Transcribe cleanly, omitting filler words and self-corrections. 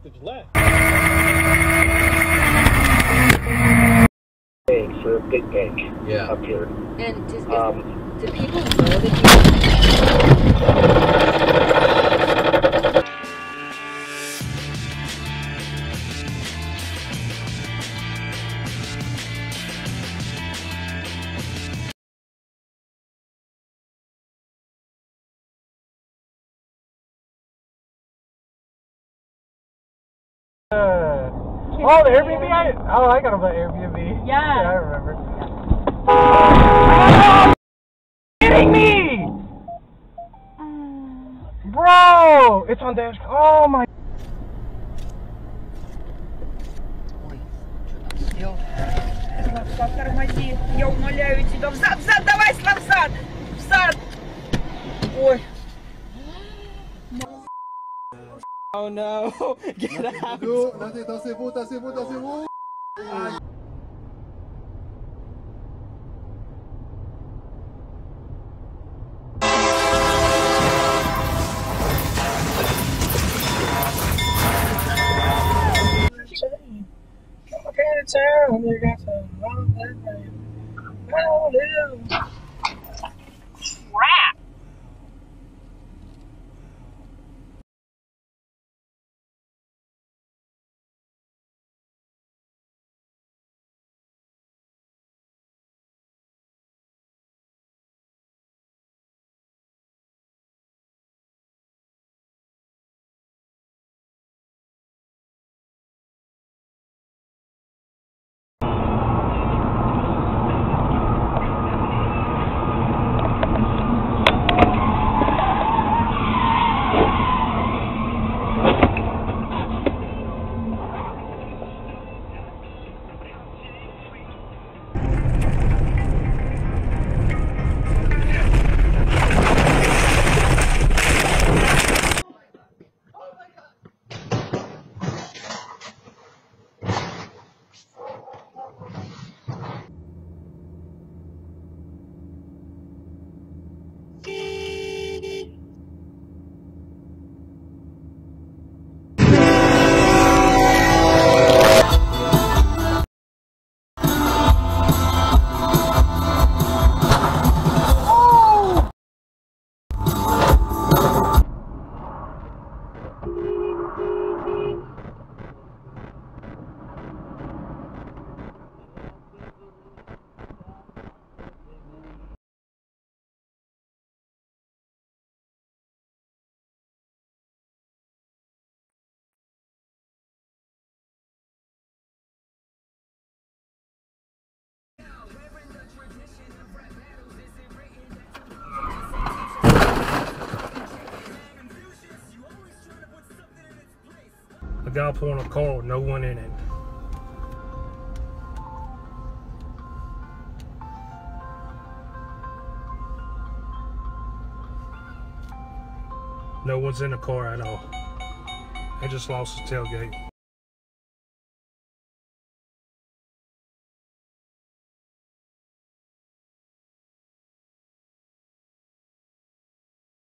to the left. For a big bank. Yeah. Up here. And do people know that Oh, the Airbnb? I got on the Airbnb. Yeah. I remember. Oh, kidding me! Bro! It's on dash. Oh my. Тормози, я умоляю тебя, взад, давай, взад, взад. Ой. Oh no! Get out! Crap. A guy pulling a car with no one in it. No one's in the car at all. They just lost his tailgate.